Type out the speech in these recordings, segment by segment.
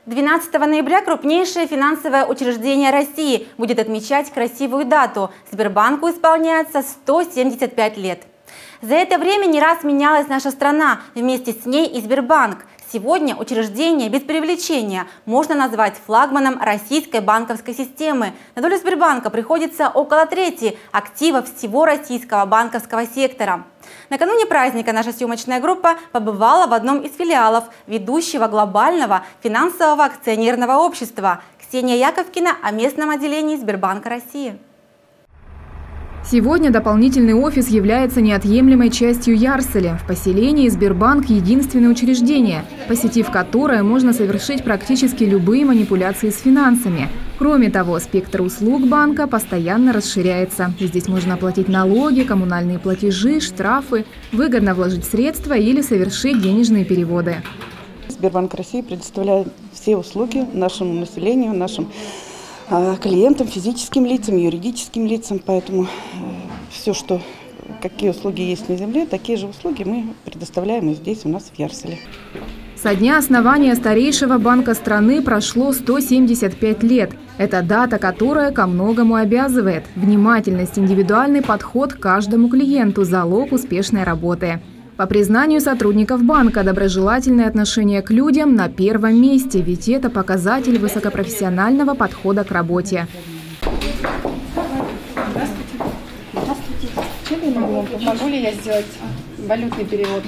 12 ноября крупнейшее финансовое учреждение России будет отмечать красивую дату. Сбербанку исполняется 175 лет. За это время не раз менялась наша страна, вместе с ней и Сбербанк. Сегодня учреждение без преувеличения можно назвать флагманом российской банковской системы. На долю Сбербанка приходится около трети активов всего российского банковского сектора. Накануне праздника наша съемочная группа побывала в одном из филиалов ведущего глобального финансового акционерного общества. Ксения Яковкина о местном отделении Сбербанка России. Сегодня дополнительный офис является неотъемлемой частью Ярсаля. В поселении Сбербанк – единственное учреждение, посетив которое можно совершить практически любые манипуляции с финансами. Кроме того, спектр услуг банка постоянно расширяется. Здесь можно оплатить налоги, коммунальные платежи, штрафы, выгодно вложить средства или совершить денежные переводы. Сбербанк России предоставляет все услуги нашему населению, нашим клиентам, физическим лицам, юридическим лицам. Поэтому все, какие услуги есть на земле, такие же услуги мы предоставляем и здесь у нас в Ярсале. Со дня основания старейшего банка страны прошло 175 лет. Это дата, которая ко многому обязывает. Внимательность, индивидуальный подход к каждому клиенту – залог успешной работы. По признанию сотрудников банка, доброжелательное отношение к людям на первом месте, ведь это показатель высокопрофессионального подхода к работе. Здравствуйте. Могу ли я сделать валютный перевод?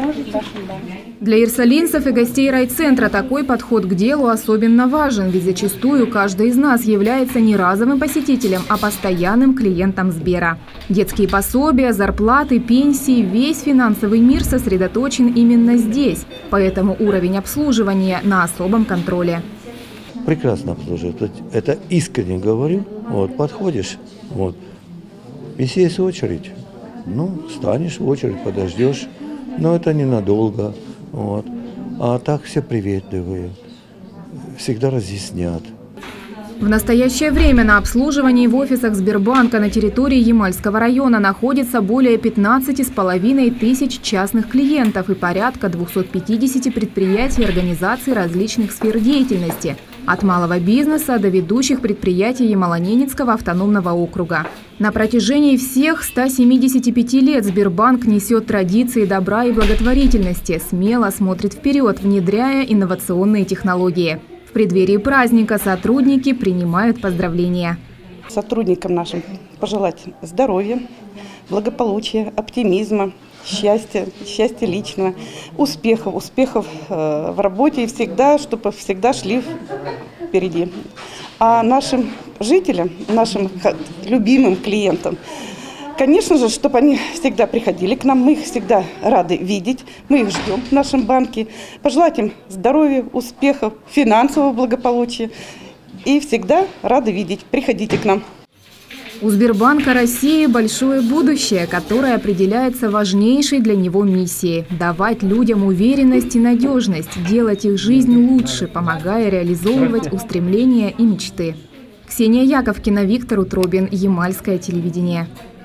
Для ярсалинцев и гостей райцентра такой подход к делу особенно важен, ведь зачастую каждый из нас является не разовым посетителем, а постоянным клиентом Сбера. Детские пособия, зарплаты, пенсии – весь финансовый мир сосредоточен именно здесь, поэтому уровень обслуживания на особом контроле. Прекрасно обслуживают. Это искренне говорю. Подходишь, если есть очередь, станешь в очередь, подождешь, но это ненадолго. А так все приветливые, всегда разъяснят. В настоящее время на обслуживании в офисах Сбербанка на территории Ямальского района находится более 15,5 тысяч частных клиентов и порядка 250 предприятий и организаций различных сфер деятельности, от малого бизнеса до ведущих предприятий Ямало-Ненецкого автономного округа. На протяжении всех 175 лет Сбербанк несет традиции добра и благотворительности, смело смотрит вперед, внедряя инновационные технологии. В преддверии праздника сотрудники принимают поздравления. Сотрудникам нашим пожелать здоровья, благополучия, оптимизма, счастья личного, успехов в работе и чтобы всегда шли впереди. А нашим жителям, нашим любимым клиентам, конечно же, чтобы они всегда приходили к нам, мы их всегда рады видеть, мы их ждем в нашем банке. Пожелать им здоровья, успехов, финансового благополучия и всегда рады видеть. Приходите к нам. У Сбербанка России большое будущее, которое определяется важнейшей для него миссией – давать людям уверенность и надежность, делать их жизнь лучше, помогая реализовывать устремления и мечты. Ксения Яковкина, Виктор Утробин, Ямальское телевидение.